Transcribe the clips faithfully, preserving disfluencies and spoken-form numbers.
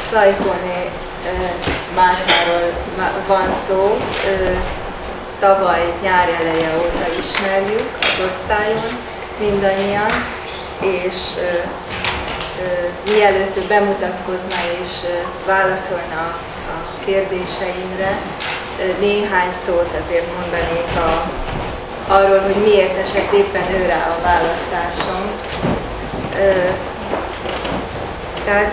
Szajkóné Mártáról van szó, tavaly nyár eleje óta ismerjük az osztályon mindannyian, és mielőtt ő bemutatkozna és válaszolna a kérdéseimre, néhány szót azért mondanék a, arról, hogy miért esett éppen ő rá a választásom. Tehát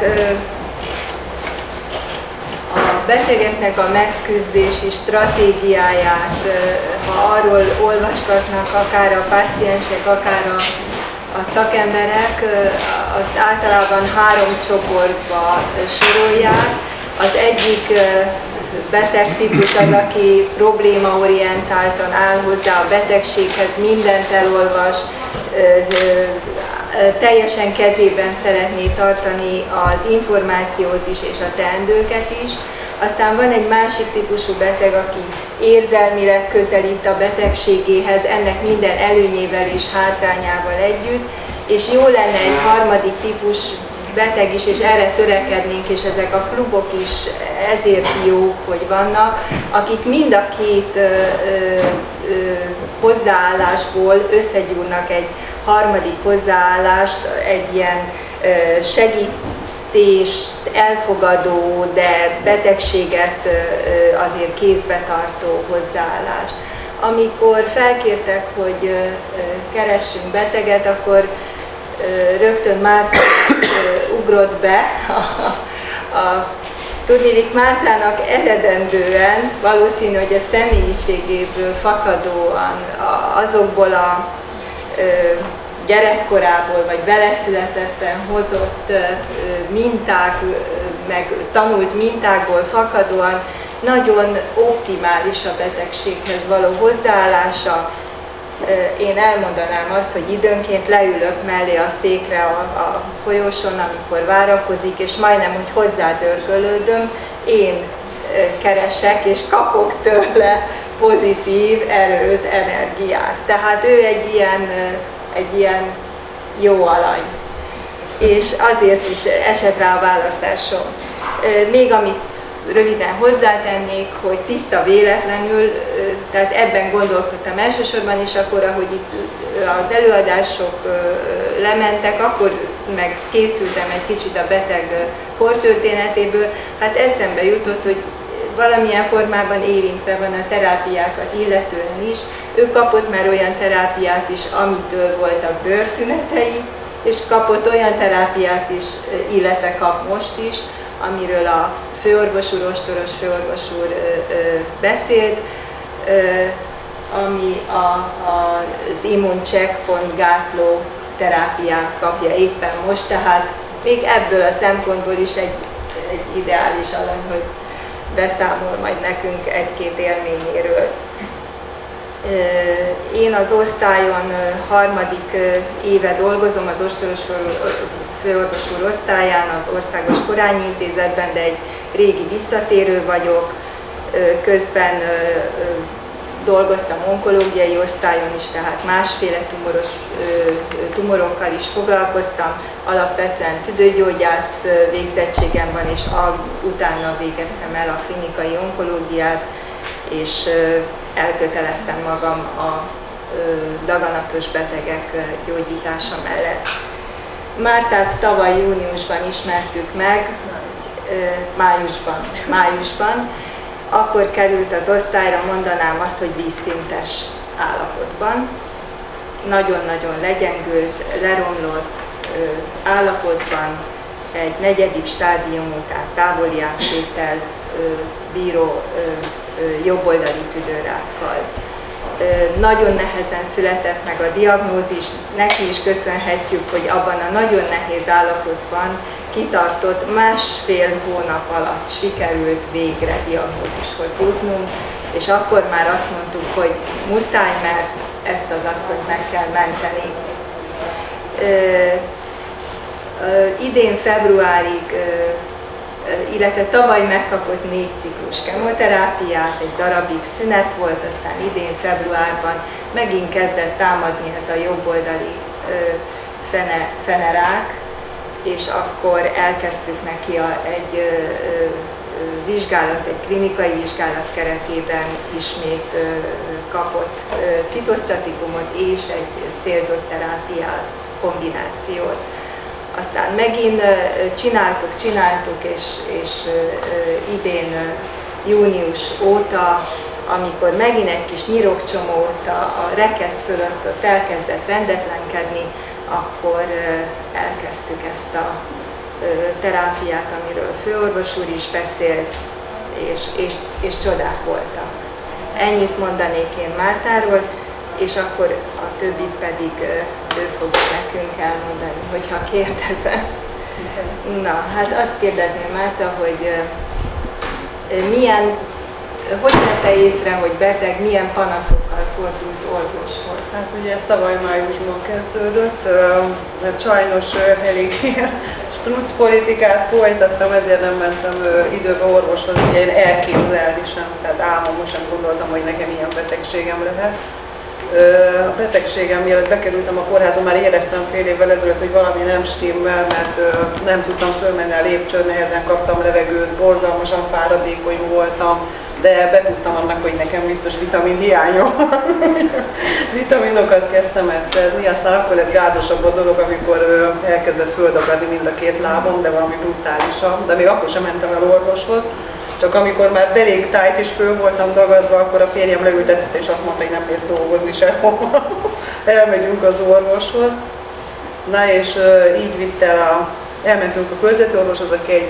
a betegeknek a megküzdési stratégiáját, ha arról olvasgatnak akár a páciensek, akár a, a szakemberek, azt általában három csoportba sorolják. Az egyik betegtípus az, aki problémaorientáltan áll hozzá a betegséghez, mindent elolvas, teljesen kezében szeretné tartani az információt is és a teendőket is. Aztán van egy másik típusú beteg, aki érzelmileg közelít a betegségéhez, ennek minden előnyével és hátrányával együtt, és jó lenne egy harmadik típus beteg is, és erre törekednénk, és ezek a klubok is ezért jók, hogy vannak, akik mind a két ö, ö, hozzáállásból összegyúrnak egy harmadik hozzáállást, egy ilyen ö, segítést elfogadó, de betegséget ö, azért kézbe tartó hozzáállást. Amikor felkértek, hogy ö, keressünk beteget, akkor rögtön Márta ugrott be. A, a, tudniillik, Mártának eredendően valószínű, hogy a személyiségéből fakadóan azokból a gyerekkorából vagy beleszületetten hozott minták, meg tanult mintákból fakadóan nagyon optimális a betegséghez való hozzáállása. Én elmondanám azt, hogy időnként leülök mellé a székre a, a folyosón, amikor várakozik, és majdnem, hogy hozzádörgölődöm, én keresek, és kapok tőle pozitív erőt, energiát. Tehát ő egy ilyen, egy ilyen jó alany. És azért is esett rá a választásom. Még amit röviden hozzátennék, hogy tiszta véletlenül, tehát ebben gondolkodtam elsősorban, és akkor, ahogy itt az előadások lementek, akkor meg készültem egy kicsit a beteg kortörténetéből, hát eszembe jutott, hogy valamilyen formában érintve van a terápiákat illetően is. Ő kapott már olyan terápiát is, amitől voltak bőrtünetei, és kapott olyan terápiát is, illetve kap most is, amiről a főorvos úr, ostoros főorvos úr ö, ö, beszélt, ö, ami a, a, az immuncheckpoint gátló terápiát kapja éppen most, tehát még ebből a szempontból is egy, egy ideális alany, hogy beszámol majd nekünk egy-két élményéről. Én az osztályon harmadik éve dolgozom, az ostoros főorvos úr osztályán, az Országos Korányi Intézetben, de egy régi visszatérő vagyok. Közben dolgoztam onkológiai osztályon is, tehát másféle tumoros, tumorokkal is foglalkoztam. Alapvetően tüdőgyógyász végzettségem van, és utána végeztem el a klinikai onkológiát, és elköteleztem magam a daganatos betegek gyógyítása mellett. Mártát tavaly júniusban ismertük meg, májusban, májusban. Akkor került az osztályra, mondanám azt, hogy vízszintes állapotban. Nagyon-nagyon legyengült, leromlott állapotban, egy negyedik stádiumú, tehát távoli áttétel bíró jobboldali tüdőrákkal. Nagyon nehezen született meg a diagnózis, neki is köszönhetjük, hogy abban a nagyon nehéz állapotban kitartott, másfél hónap alatt sikerült végre diagnózishoz jutnunk, és akkor már azt mondtuk, hogy muszáj, mert ezt az asszonyt meg kell menteni. Idén februárig, illetve tavaly megkapott négy ciklus kemoterápiát, egy darabig szünet volt, aztán idén februárban megint kezdett támadni ez a jobboldali fene, fenerák, és akkor elkezdtük neki a, egy ö, ö, vizsgálat, egy klinikai vizsgálat keretében ismét ö, kapott ö, citosztatikumot és egy célzott terápiát, kombinációt. Aztán megint ö, csináltuk, csináltuk, és, és ö, idén ö, június óta, amikor megint egy kis nyirokcsomó ott a, a rekesz fölött ott elkezdett rendetlenkedni, akkor elkezdtük ezt a terápiát, amiről a főorvos úr is beszélt, és, és, és csodák voltak. Ennyit mondanék én Mártáról, és akkor a többit pedig ő fogja nekünk elmondani, hogyha kérdezem. Na, hát azt kérdezném Márta, hogy milyen, hogy vette észre, hogy beteg, milyen panaszokkal fordult orvoshoz? Hát ugye ez tavaly májusban kezdődött, mert sajnos elég struc politikát folytattam, ezért nem mentem időbe orvoshoz, ugye én elképzelni sem, tehát álmomban sem gondoltam, hogy nekem ilyen betegségem lehet. A betegségem mielőtt bekerültem a kórházba, már éreztem fél évvel ezelőtt, hogy valami nem stimmel, mert nem tudtam fölmenni a lépcsőn, nehezen kaptam levegőt, borzalmasan fáradékony voltam, de betudtam annak, hogy nekem biztos vitamin hiányom. Vitaminokat kezdtem el szedni, aztán akkor lett gázosabb a dolog, amikor elkezdett földagadni mind a két lábom, de valami brutálisan, de még akkor sem mentem el orvoshoz. Csak amikor már deréktájt is föl voltam dagadva, akkor a férjem leültetett és azt mondta, hogy nem mész dolgozni sehova. Elmegyünk az orvoshoz. Na és uh, így vitt el a... Elmentünk a körzeti orvoshoz, aki egy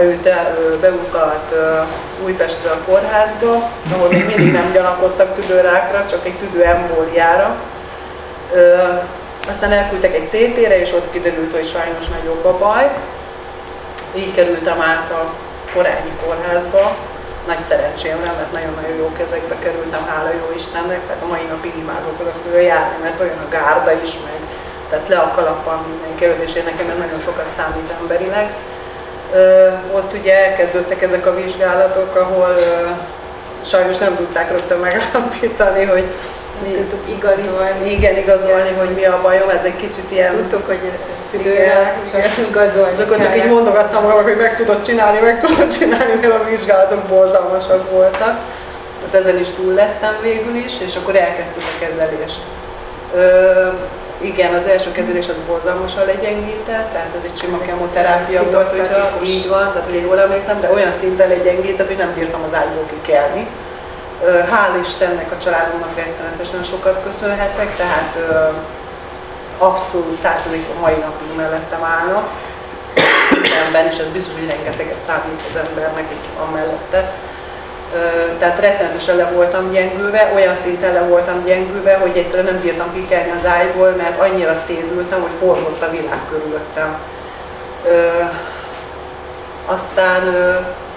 beutalt uh, Újpestre a kórházba, ahol még mindig nem gyanakodtak tüdőrákra, csak egy tüdőembóliára. Uh, aztán elküldtek egy cé té-re, és ott kiderült, hogy sajnos nagyobb a baj. Így kerültem át a Korányi kórházba, nagy szerencsémre, mert nagyon-nagyon jó kezekbe kerültem, hála jó Istennek, tehát a mai napig imádok oda följárni, mert olyan a gárda is, meg, tehát le a kalappal mindenki előtt, és én nekem ez nagyon sokat számít emberileg. Ö, ott ugye elkezdődtek ezek a vizsgálatok, ahol ö, sajnos nem tudták rögtön megállapítani, hogy mi tudtuk igazolni. Igen, igazolni, hogy mi a bajom, ez egy kicsit ilyen... Tudtuk, hogy tüdőrák, csak igazolni. És akkor csak így mondogattam magamnak, hogy meg tudod csinálni, meg tudod csinálni, mert a vizsgálatok borzalmasak voltak. Hát ezen is túl lettem végül is, és akkor elkezdtük a kezelést. Ö, igen, az első kezelés az borzalmasan legyengített, tehát ez egy sima kemoterápia volt, hogyha így van, tehát hogy jól emlékszem, de olyan szinten legyengített, hogy nem bírtam az ágyból kikelni. Hál' Istennek a családomnak rettenetesen sokat köszönhetek, tehát ö, abszolút száz százalékban mai napig mellettem állnak. Mindenben, és ez biztos, hogy rengeteget számít az embernek, hogy ki van mellette. Ö, tehát rettenetesen le voltam gyengülve, olyan szinten le voltam gyengülve, hogy egyszerűen nem bírtam kikelni az ágyból, mert annyira szédültem, hogy forgott a világ körülöttem. Ö, aztán ö,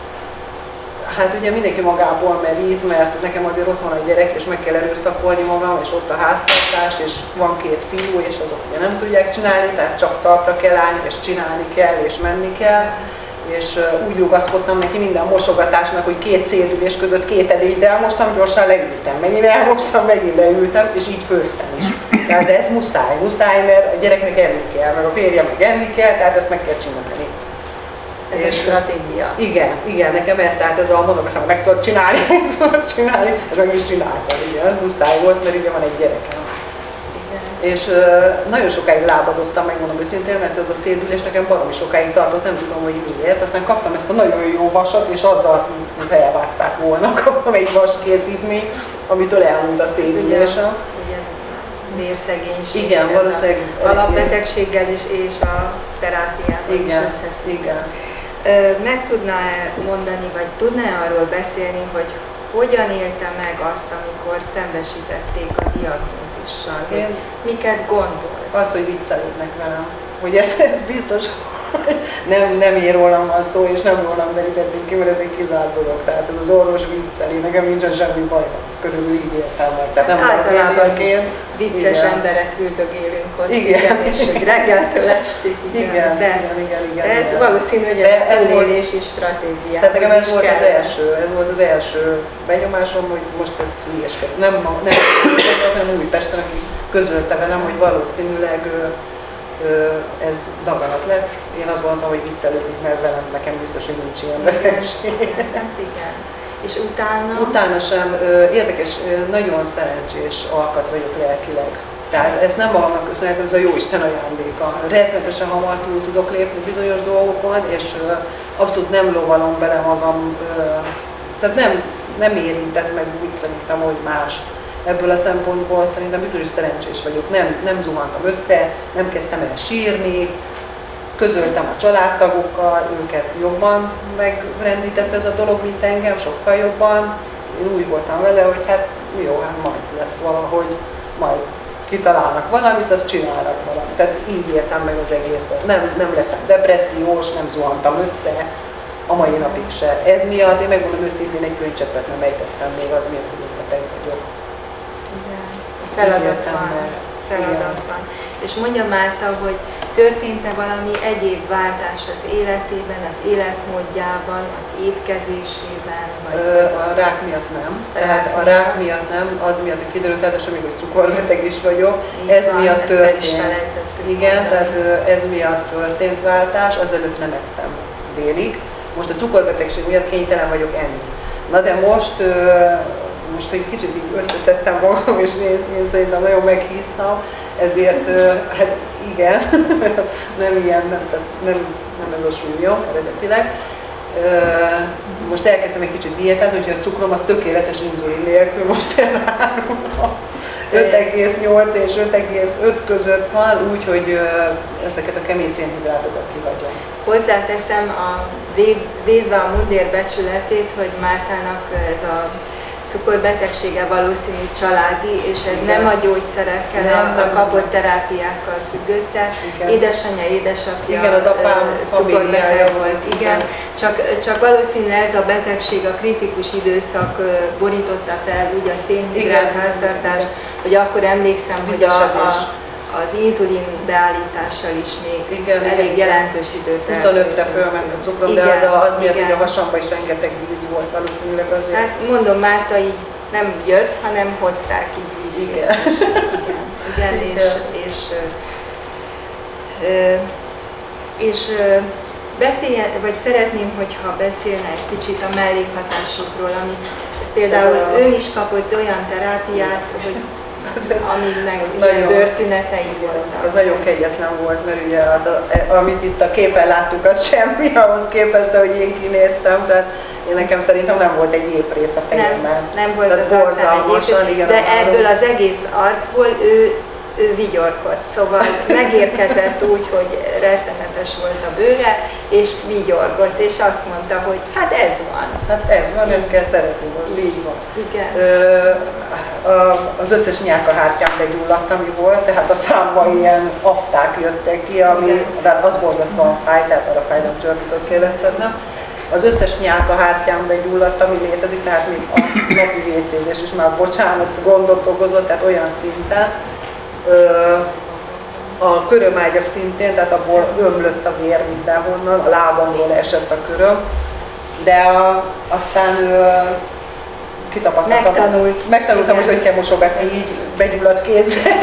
hát ugye mindenki magából merít, mert nekem azért ott van egy gyerek, és meg kell erőszakolni magam, és ott a háztartás, és van két fiú, és azok ugye nem tudják csinálni, tehát csak talpra kell állni, és csinálni kell, és menni kell. És úgy rugaszkodtam neki minden mosogatásnak, hogy két cédülés között két edélyt elmostam, gyorsan leültem, megint elmostam, megint leültem, és így főztem is. Tehát de ez muszáj, muszáj, mert a gyereknek enni kell, meg a férjem meg enni kell, tehát ezt meg kell csinálni. Ez és a stratégia. Igen, igen, nekem ez, tehát ez a mondogatlan, meg tudod csinálni, meg tudod csinálni, és meg is csináltam, igen, muszáj volt, mert ugye van egy gyerekem. Igen. És uh, nagyon sokáig lábadoztam, megmondom őszintén, mert ez a szédülés nekem baromi sokáig tartott, nem tudom, hogy miért. Aztán kaptam ezt a nagyon jó vasat, és azzal, mint elvágták volna, kaptam egy vaskészítményt, amitől elmúlt a szédülésem. Vérszegénység. Igen, valószínűleg. Alapbetegséggel is, és a terápiával is összefügg. Igen. Meg tudná-e mondani, vagy tudná-e arról beszélni, hogy hogyan élte meg azt, amikor szembesítették a diagnózissal? Hogy miket gondol? Az, hogy viccelődnek velem. Hogy ez, ez biztos, hogy nem, nem én rólam van szó, és nem rólam derítették ki, mert ez egy kizárt dolog. Tehát ez az orvos vicceli, nekem nincsen semmi baj, körülbelül így éltem meg. Tehát nem általában én. Vicces igen. emberek küldögélünk ott, igen. igen, és hogy reggeltől estig. Igen, igen, de, igen, igen, igen. De ez igen. valószínű, hogy ez túlélési stratégia. Tehát nekem ez volt az első, ez volt az első benyomásom, hogy most ezt hülyeskedem. Nem, nem, nem Újpesten, aki közölte velem, hogy valószínűleg ez daganat lesz. Én azt gondoltam, hogy viccelődik, mert velem nekem biztos, hogy nincs ilyen betegség. Igen. És utána? Utána sem. Érdekes, nagyon szerencsés alkat vagyok lelkileg. Tehát ezt nem magamnak köszönhetem, ez a Jóisten ajándéka. Rettenetesen hamar túl tudok lépni bizonyos dolgokon, és abszolút nem lovalom bele magam, tehát nem, nem érintett meg úgy szerintem, hogy mást. Ebből a szempontból szerintem bizonyos szerencsés vagyok. Nem, nem zuhantam össze, nem kezdtem el sírni, közöltem a családtagokkal, őket jobban megrendített ez a dolog, mint engem, sokkal jobban. Én úgy voltam vele, hogy hát jó, hát majd lesz valahogy, majd kitalálnak valamit, azt csinálnak valamit. Tehát így értem meg az egészet. Nem, nem lettem depressziós, nem zuhantam össze, a mai napig se. Ez miatt, én megmondom őszintén, egy könycseppet nem ejtettem még az miatt, hogy én beteg vagyok. Igen, feladat van. Feladat van. És mondja Márta, hogy történt-e valami egyéb váltás az életében, az életmódjában, az étkezésében? Vagy Ö, a rák miatt nem. Tehát a rák miatt nem, az miatt, hogy kiderült, hát még, hogy cukorbeteg is vagyok. Ez van, miatt történt. Igen, mondani. tehát ez miatt történt váltás, azelőtt nem ettem délig. Most a cukorbetegség miatt kénytelen vagyok enni. Na de most, most egy kicsit így összeszedtem magam, és én, én szerintem nagyon meghíztam, ezért hát igen, nem ilyen, nem, nem, nem ez a súlyom eredetileg. Most elkezdtem egy kicsit diétázni, úgyhogy a cukrom az tökéletes inzulin nélkül, most elárultam. öt egész nyolc és öt egész öt között van, úgyhogy ezeket a kemény szénhidrátokat kihagyom. Hozzáteszem a véd, védve a mundér becsületét, hogy Mártának ez a cukorbetegsége valószínű családi, és ez igen. nem a gyógyszerekkel, nem, a, a kapott terápiákkal függ össze. Igen. Édesanyja, édesapja igen, az apám cukorbeteg volt, igen. igen. Csak, csak valószínű ez a betegség, a kritikus időszak borította fel úgy a szénhidrát háztartást, hogy akkor emlékszem, hogy a, a, az inzulin beállítással is még igen, elég igen. jelentős időt eltelt. huszonötre fölment a cukrom, igen, de az, a, az miatt, hogy a hasamban is rengeteg víz volt valószínűleg azért. Hát mondom, Márta így nem jött, hanem hozták így vízét. Igen. Igen, igen, és, és, és, és beszéljen, vagy szeretném, hogyha beszélne egy kicsit a mellékhatásokról, amit például a... ön is kapott olyan terápiát, hogy aminek ilyen bőrtünetei voltak. Ez nagyon kegyetlen volt, mert ugye amit itt a képen láttuk, az semmi ahhoz képest, ahogy én kinéztem, tehát én nekem szerintem nem volt egy éprész a fejemben. Nem, nem volt az arcán egy éprész, de ebből az egész arcból ő, ő vigyorgott, szóval megérkezett úgy, hogy rettenetes volt a bőre, és vigyorgott, és azt mondta, hogy hát ez van. Hát ez van, ezt kell szeretni, hogy így van. Igen. Ö, a, az összes nyálkahártyám begyulladt, ami volt, tehát a számban ilyen afták jöttek ki, ami tehát az borzasztóan fáj, tehát arra fájdalom csörtítőt kellett szednem. Az összes nyálkahártyám begyulladt, ami létezik, tehát még a napi vécézés is már bocsánat, gondot okozott, tehát olyan szinten. Ö, a körömágyak szintén, tehát abból ömlött a vér mindenhonnan, a lábamról esett a köröm, de a, aztán ö, kitapasztaltam, Megtanult. megtanultam, hogy hogy kell mosogatni így begyulladt kézzel,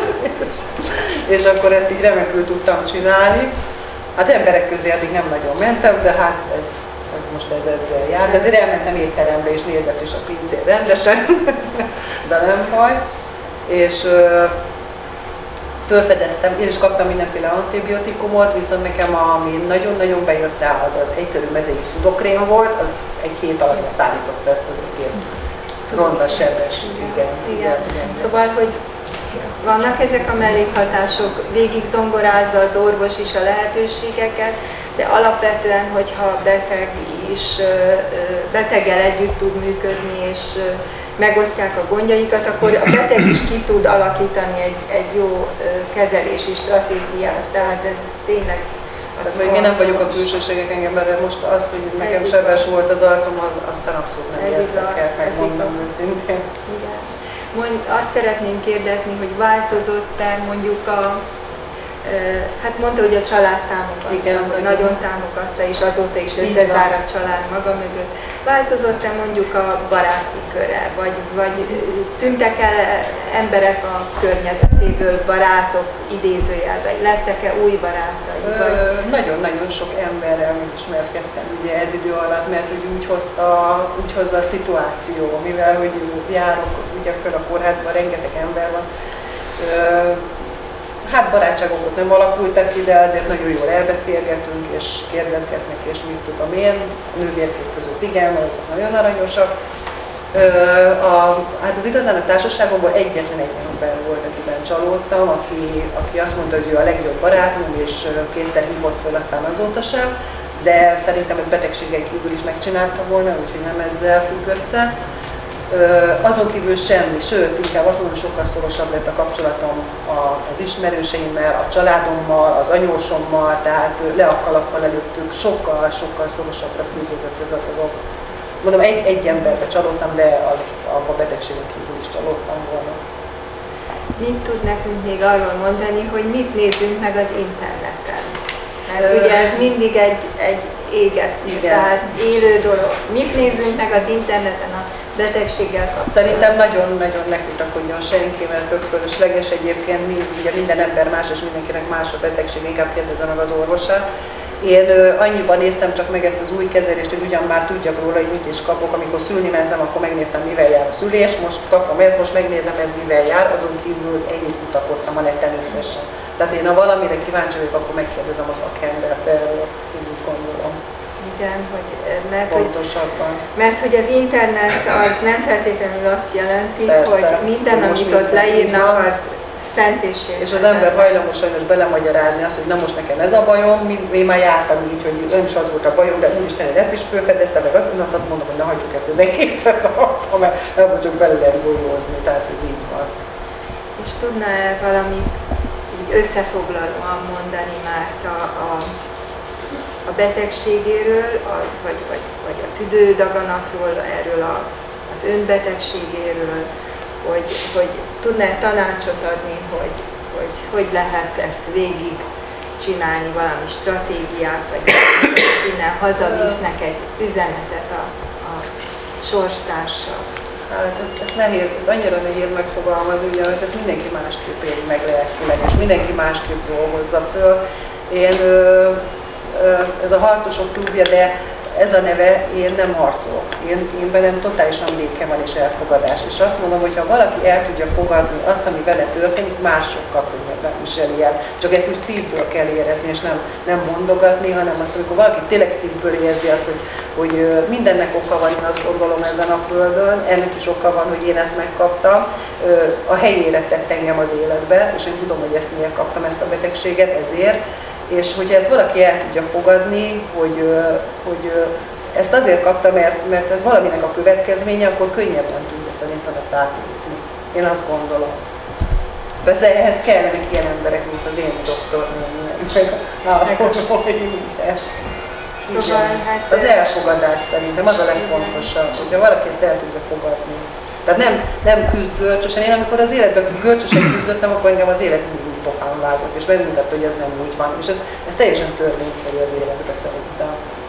és akkor ezt így remekül tudtam csinálni. Hát emberek közé addig nem nagyon mentem, de hát ez, ez most ez ezzel jár. De azért elmentem étterembe és nézett is a pincér rendesen, de nem baj. És ö, fölfedeztem, én is kaptam mindenféle antibiotikumot, viszont nekem ami nagyon-nagyon bejött rá, az az egyszerű mezei szudokrém volt, az egy hét alatt leszállította ezt az egész ronda sebes. Igen, igen, igen, igen. Szóval, hogy vannak ezek a mellékhatások, végig zongorázza az orvos is a lehetőségeket, de alapvetően, hogyha beteg is, beteggel együtt tud működni, és megosztják a gondjaikat, akkor a beteg is ki tud alakítani egy, egy jó kezelési stratégiát, tehát ez tényleg az hogy én nem vagyok a külsőségek engem, mert most az, hogy nekem ez sebes igaz. Volt az arcom, aztán abszolút nem érdekel, megmondom őszintén. Igen. Mond, azt szeretném kérdezni, hogy változott-e mondjuk a Hát mondta, hogy a család támogatta, igen, nagyon támogatta, és azóta is összezár a család maga mögött. Változott-e mondjuk a baráti köre, vagy, vagy tűntek el emberek a környezetéből, barátok idézőjelben, lettek-e új barátai? Nagyon-nagyon sok emberrel megismerkedtem ugye ez idő alatt, mert úgy, úgy, hozta, úgy hozza a szituáció, mivel hogy járok ugye föl a kórházban, rengeteg ember van. Hát barátságok ott nem alakultak ki, de azért nagyon jól elbeszélgetünk, és kérdezgetnek, és mit tudom én. A nővérkék között igen, azok nagyon aranyosak. A, hát az igazán a társaságomban egyetlen egy ember volt, akiben csalódtam, aki, aki azt mondta, hogy ő a legjobb barátnőm, és kétszer hívott föl, aztán azóta sem. De szerintem ez betegségen kívül is megcsinálta volna, úgyhogy nem ezzel függ össze. Azon kívül semmi, sőt, inkább azt mondom, sokkal szorosabb lett a kapcsolatom az ismerőseimmel, a családommal, az anyósommal, tehát le a kalappal előttük, sokkal, sokkal szorosabbra fűződött ez a dolog. Mondom, egy, egy emberbe csalódtam, de az a betegségen kívül is csalódtam volna. Mit tud nekünk még arról mondani, hogy mit nézünk meg az interneten? Mert Ö... ugye ez mindig egy, egy éget, tehát élő dolog. Mit nézzünk meg az interneten a betegséggel kapcsolatban? Szerintem nagyon-nagyon ne kutakodjon senki, mert tök fölösleges egyébként, ugye minden ember más, és mindenkinek más a betegség, inkább kérdezze meg az orvosát. Én ö, annyiban néztem csak meg ezt az új kezelést, hogy ugyan már tudjak róla, hogy mit is kapok. Amikor szülni mentem, akkor megnéztem, mivel jár a szülés, most kapom ezt, most megnézem, ez mivel jár, azon kívül ennyit kutakodtam a neten összesen. Tehát én ha valamire kíváncsi vagyok, akkor megkérdezem a szakembert erről, úgy gondolom. Igen, hogy, mert, pontosabban. Hogy, mert hogy az internet az nem feltétlenül azt jelenti, persze, hogy minden, amit ott leírnak, az szent és sértetlen. És az ember hajlamos sajnos belemagyarázni azt, hogy na most nekem ez a bajom, én már jártam így, hogy ön is az volt a bajom, de úristen, én ezt is fölfedeztem, meg azt, én azt mondom, hogy na hagyjuk ezt az egészet, mert nem csak belőle golyózni, tehát ez így van. És tudná-e valamit így összefoglalóan mondani már a, a a betegségéről, a, vagy, vagy, vagy a tüdődaganatról, erről a, az önbetegségéről, hogy, hogy tudná tanácsot adni, hogy, hogy hogy lehet ezt végig csinálni, valami stratégiát, vagy innen hazavisznek egy üzenetet a, a sorstársak. Hát ez, ez nehéz, ez annyira nehéz megfogalmazni, ugye, hogy ezt mindenki másképp éli meg lelkileg, és mindenki másképp dolgozza föl. Én ez a harcosok klubja, de ez a neve, én nem harcolok. Én, én bennem totálisan béke van és elfogadás. És azt mondom, hogy ha valaki el tudja fogadni azt, ami vele történik, másokkal könnyebben viseli el. Csak ezt úgy szívből kell érezni, és nem, nem mondogatni, hanem azt, amikor valaki tényleg szívből érzi azt, hogy, hogy mindennek oka van, én azt gondolom ezen a földön, ennek is oka van, hogy én ezt megkaptam. A helyére tett engem az életbe, és én tudom, hogy ezt miért kaptam, ezt a betegséget, ezért. És hogyha ezt valaki el tudja fogadni, hogy, hogy ezt azért kapta, mert, mert ez valaminek a következménye, akkor könnyebben tudja szerintem ezt átélni. Én azt gondolom. Persze ehhez kellene ilyen emberek, mint az én doktornőm, meg a Szóval, hát az elfogadás szerintem az a legfontosabb, hogyha valaki ezt el tudja fogadni. Tehát nem, nem küzd görcsösen. Én amikor az életben görcsösen küzdöttem, akkor engem az élet mindig pofán vágott, és megmutatta, hogy ez nem úgy van. És ez, ez teljesen törvényszerű az életbe szerintem.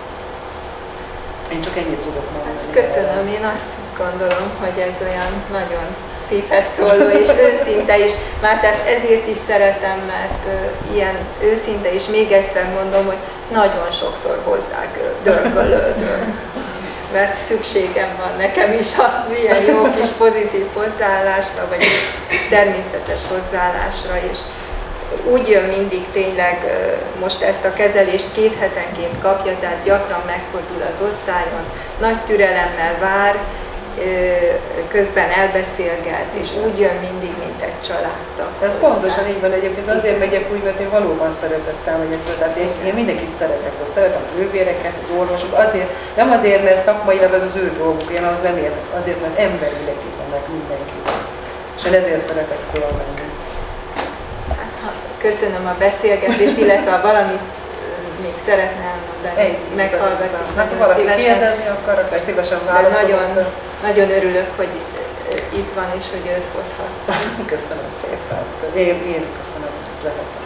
Én csak ennyit tudok mondani. Köszönöm, én azt gondolom, hogy ez olyan nagyon szívhez szóló és őszinte is. Már tehát ezért is szeretem, mert uh, ilyen őszinte, és még egyszer mondom, hogy nagyon sokszor hozzá dörgölődöm. Mert szükségem van nekem is a ilyen jó kis pozitív hozzáállásra, vagy természetes hozzáállásra, és úgy jön mindig tényleg, most ezt a kezelést két hetenként kapja, tehát gyakran megfordul az osztályon, nagy türelemmel vár, közben elbeszélget, és úgy jön mindig, mint egy családtag. Ez pontosan így van egyébként, azért megyek úgy, mert én valóban szeretettel megyek, tehát én, én mindenkit szeretek, ott szeretem a nővéreket, az orvosok, azért, nem azért, mert szakmailag az az ő dolguk, én az nem értek, azért, mert emberileg vannak mindenki. És én ezért szeretek fölmenni. Hát, köszönöm a beszélgetést, illetve ha valamit még szeretne elmondani, meghallgatjuk. Hát ha valaki szívesen kérdezni akar, akkor szívesen válaszolok. Nagyon, nagyon örülök, hogy itt van és hogy őt hozhattam. Köszönöm szépen. Én, én köszönöm, hogy lehetett.